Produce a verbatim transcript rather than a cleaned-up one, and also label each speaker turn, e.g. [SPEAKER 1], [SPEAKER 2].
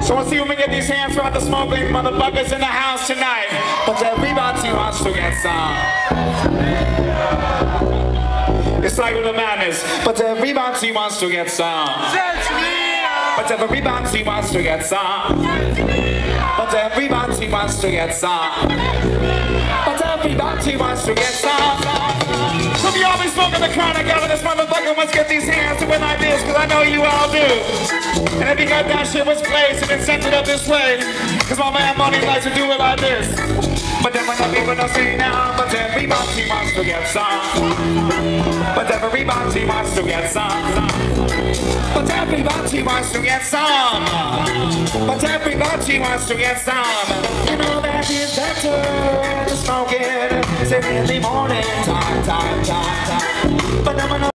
[SPEAKER 1] So let's see who can get these hands throughout the smoking motherfuckers in the house tonight. But everybody wants to get some. It's like with the madness. But everybody wants to get some. But everybody wants to get some. But everybody wants to get some. But everybody wants to get some. So if you all be smoking the chronic out of this motherfucker, let's get these hands to it like this, cause I know you all do. And if you got that shit was placed and it's sent it up this way, cause my man Money likes to do it like this. But then when the people don't see now, but everybody wants to get some. But everybody wants to get some. But everybody wants to get some. But everybody wants to get some. You know that is better to smoke it in the morning time, time, time, time. But